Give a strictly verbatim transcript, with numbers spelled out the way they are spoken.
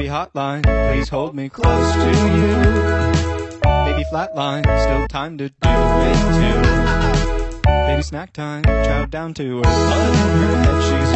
Baby hotline, please hold me close to you. Baby flatline, still time to do it too. Baby snack time, chow down to her. Blood in her head, she's